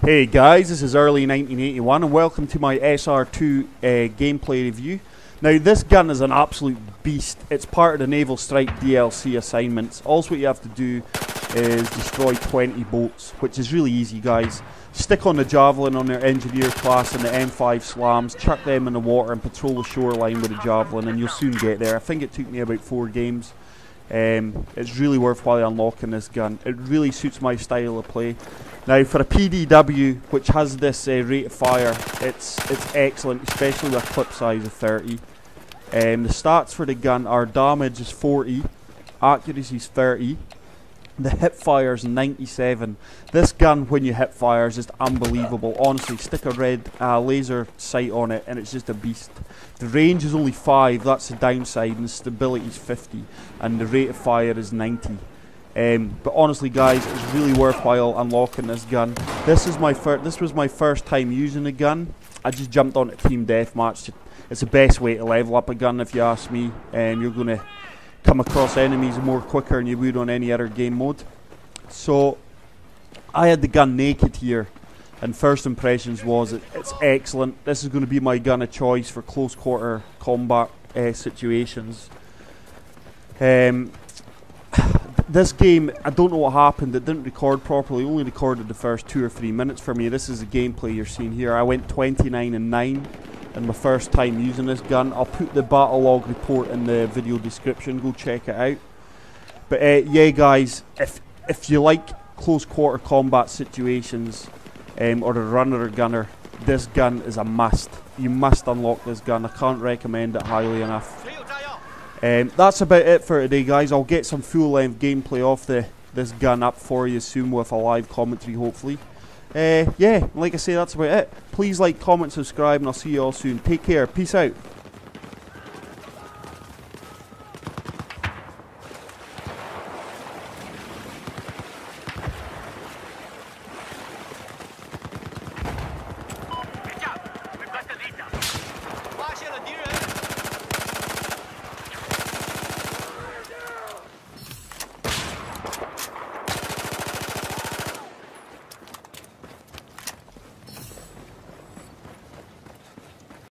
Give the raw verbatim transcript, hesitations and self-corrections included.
Hey guys, this is early nineteen eighty-one and welcome to my S R two uh, gameplay review. Now this gun is an absolute beast. It's part of the Naval Strike D L C assignments. All what you have to do is destroy twenty boats, which is really easy guys. Stick on the javelin on their engineer class and the M five slams, chuck them in the water and patrol the shoreline with the javelin and you'll soon get there. I think it took me about four games. Um, it's really worthwhile unlocking this gun. It really suits my style of play. Now for a P D W, which has this uh, rate of fire, it's it's excellent, especially with a clip size of thirty. Um, the stats for the gun are damage is forty, accuracy is thirty, the hip fire is ninety-seven. This gun, when you hip fire, is just unbelievable. Honestly, stick a red uh, laser sight on it and it's just a beast. The range is only five, that's the downside, and the stability is fifty, and the rate of fire is ninety. Um, but honestly guys, it's really worthwhile unlocking this gun. This is my fir this was my first time using a gun. I just jumped on a team deathmatch. It's the best way to level up a gun if you ask me. Um, you're going to come across enemies more quicker than you would on any other game mode. So I had the gun naked here and first impressions was it, it's excellent. This is going to be my gun of choice for close quarter combat uh, situations. Um, This game, I don't know what happened, it didn't record properly, only recorded the first two or three minutes for me. This is the gameplay you're seeing here. I went twenty-nine and nine in my first time using this gun. I'll put the battle log report in the video description, go check it out. But uh, yeah guys, if, if you like close quarter combat situations um, or a runner or gunner, this gun is a must. You must unlock this gun, I can't recommend it highly enough. Um, that's about it for today guys. I'll get some full length gameplay off the this gun up for you soon with a live commentary hopefully. Uh, yeah, like I say, that's about it. Please like, comment, subscribe and I'll see you all soon. Take care, peace out.